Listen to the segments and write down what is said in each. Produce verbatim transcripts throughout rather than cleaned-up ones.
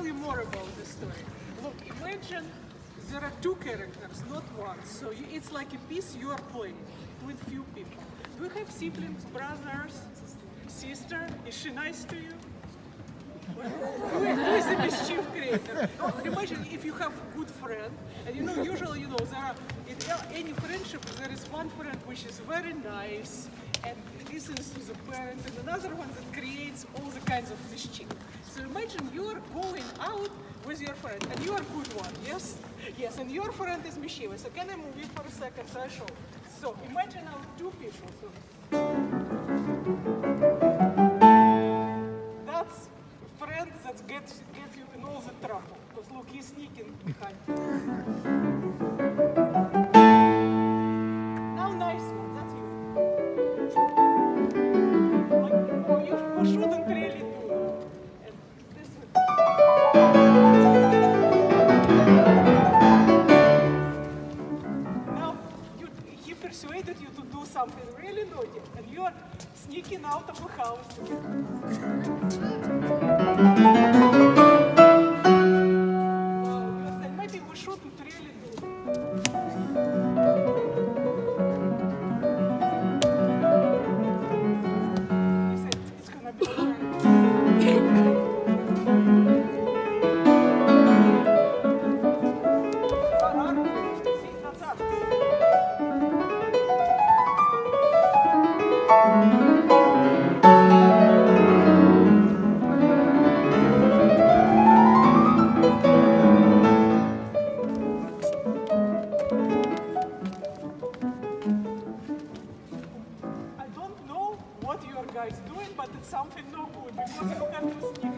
tell you more about the story. Look, imagine there are two characters, not one. So you, it's like a piece you are playing with few people. Do you have siblings, brothers, sister? Is she nice to you? Who is the mischief creator? Oh, imagine if you have a good friend, and you know, usually, you know, there are, in any friendship, there is one friend which is very nice and listens to the parents, and another one that creates all the kinds of mischief. So imagine you are going out with your friend, and you are a good one, yes? Yes, and your friend is mischievous. So can I move you for a second so I show? So imagine now two people. So that's a friend that gets, gets you in all the trouble. Because look, he's sneaking behind. Now nice one, that's you. Like, oh, you, you shouldn't really do that. And this is... Now, you, he persuaded you to do something really naughty, and you are sneaking out of the house. Wow, you said maybe we shouldn't really do that. He said it's gonna be alright. See, that's us. I don't know what you are guys doing, but it's something no good because you have to sneak.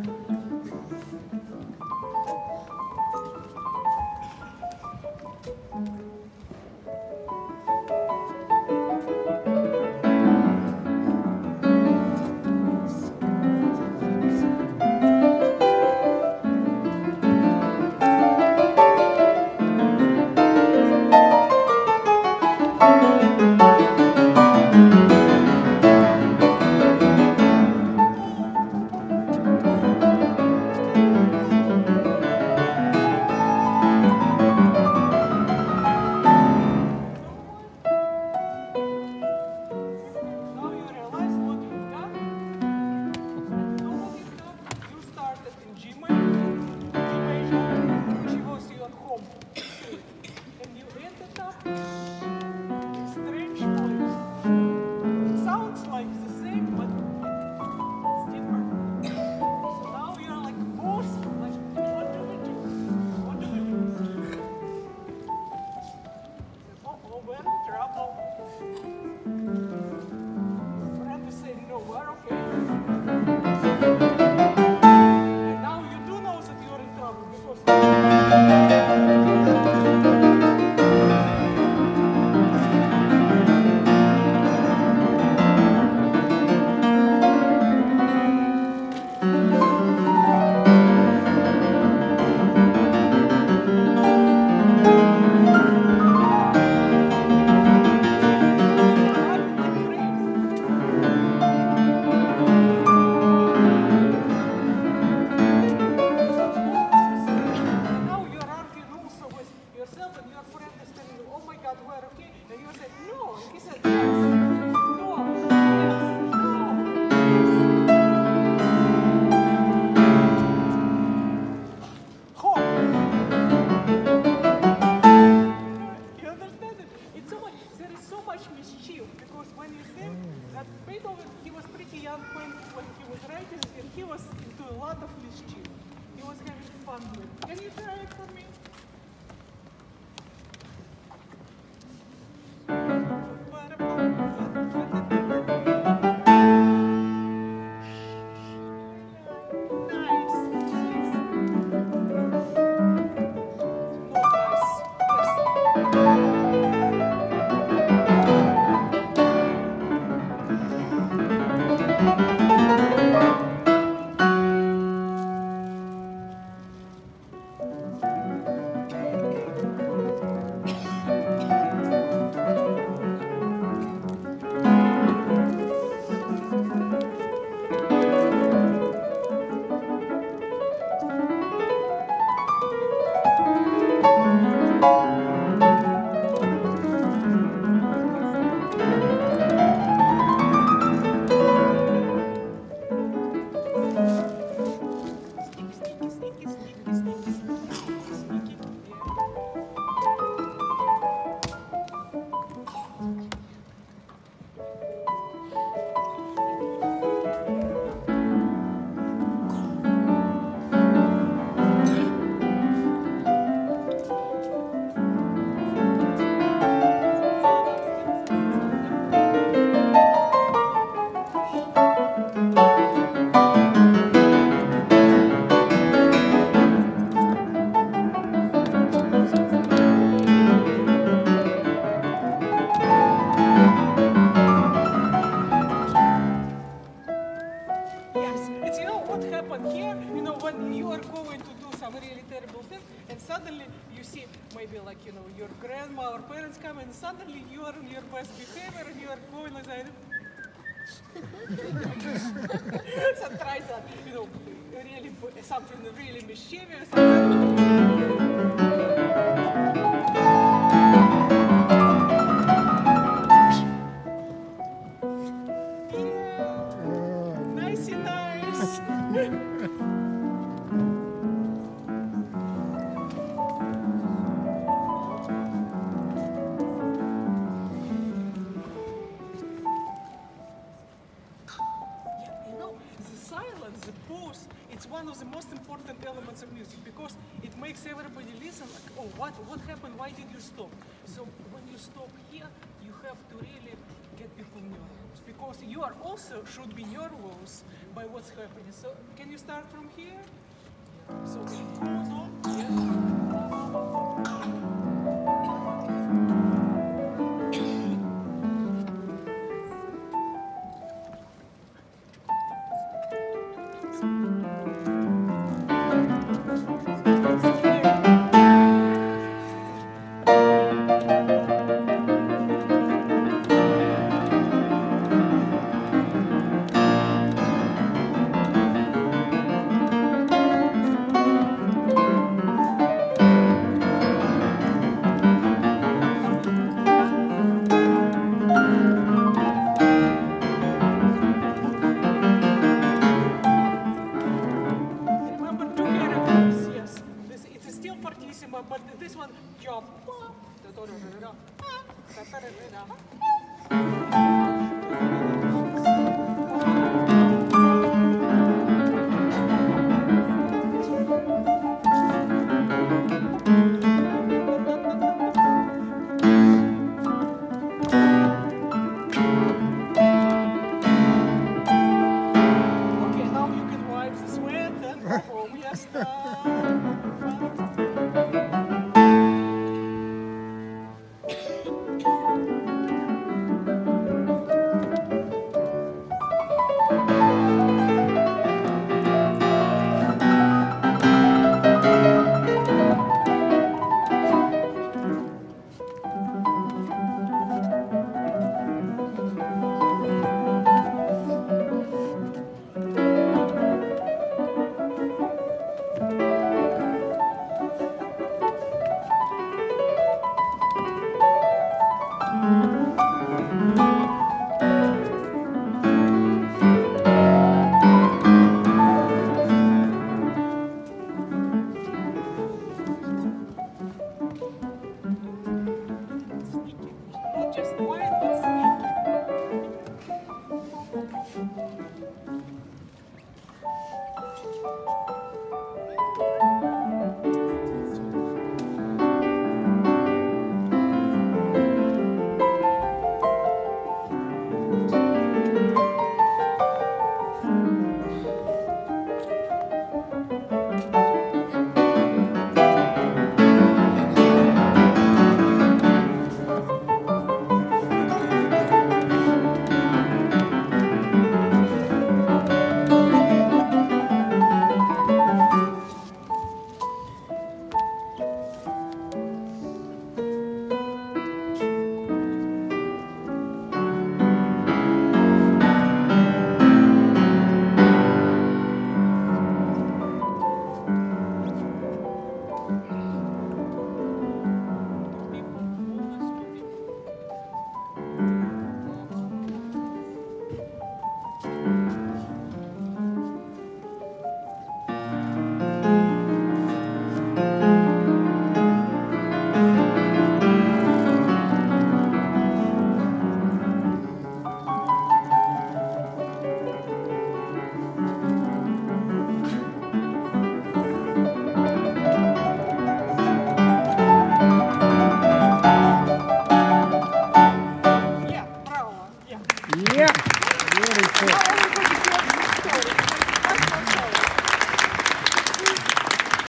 Now you realize what you've done. You know what you've done? You started in Gmail, Gmail, which was your home, and you ended up in a strange place. It sounds like the same, but it's different. So now you're like both, like, what do we do? What do we do? Oh, oh, we're in trouble. Friend is saying, no, we're okay. And now you do know that you're in trouble because... Now you're arguing also with yourself, and your friend is telling you, oh my God, we're okay. And you said, no. And he said, yes. No. Yes. No. Hope. You understand it? It's so much, there is so much mischief, because when you think that Beethoven, he was pretty young when, when he was writing, and he was into a lot of mischief. He was having fun with it. Can you try it for me? What about you see maybe like, you know, your grandma or parents come and suddenly you are in your best behavior and you are going like that. So try that, you know, really something really mischievous. It's one of the most important elements of music because it makes everybody listen like, oh, what, what happened? Why did you stop? So when you stop here, you have to really get people nervous because you are also should be nervous by what's happening. So can you start from here? So it goes on. Yeah. But this one, job.